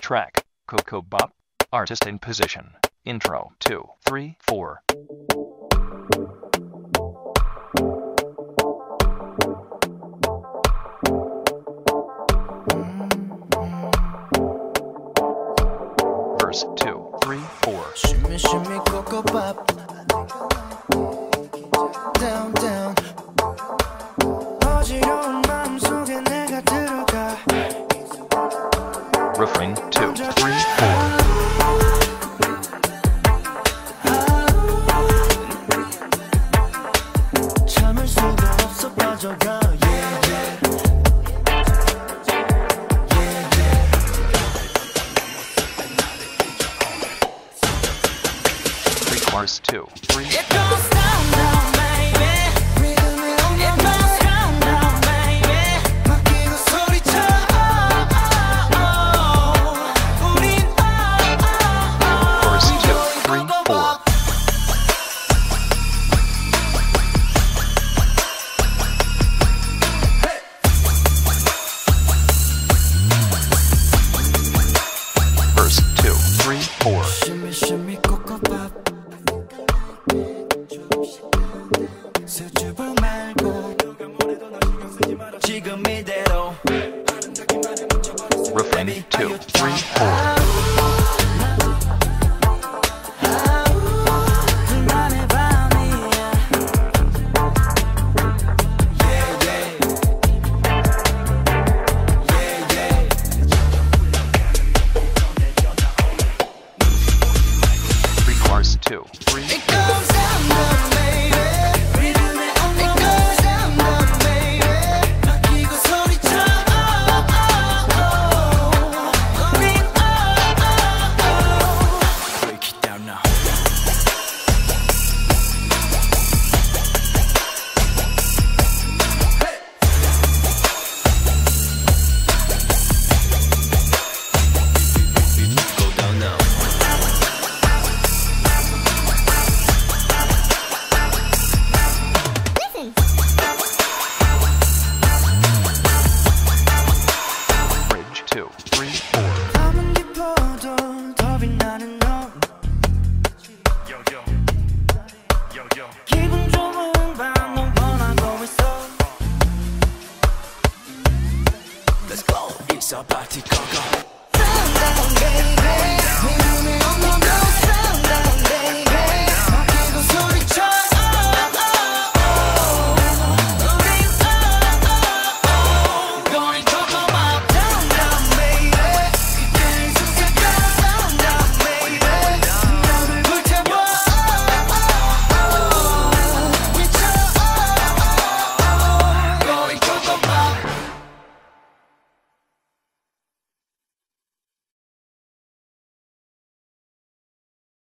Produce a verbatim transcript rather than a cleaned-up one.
track, Ko Bop, artist in position, intro, two, three, four. Verse two, three, four. Shimmy, shimmy, Ko Bop. Down, down. 어지러운 마음속에 내가 들어가. Refrain two, three, four. 참을 수가 없어 빠져가. Yeah, yeah. Yeah, yeah. Verse two, three, It goes down, down, baby. Rhythm이 오면 It goes down, down, baby. 맡기고 소리쳐. Oh, oh, oh. 우린 oh, oh, oh. verse two, three, four. Verse two, three, four. Shimmy, shimmy, Ko Bop. 수줍어 말고 지금 이대로 Refrain two, three, four. 둘만의 밤이야. Yeah, yeah. Yeah, yeah. Verse two, three, It goes down, down, baby. Rhythm이 오면 It goes down, down, baby. 맡기고 소리쳐. Oh, oh, oh. 우린 oh, oh, oh. Break it down now. Go down now. bridge two, three, four. 밤은 깊어도 더 빛나는 넌 기분 좋은 밤 넌 원하고 있어. Let's go. It's a party, go go. Down, down, baby.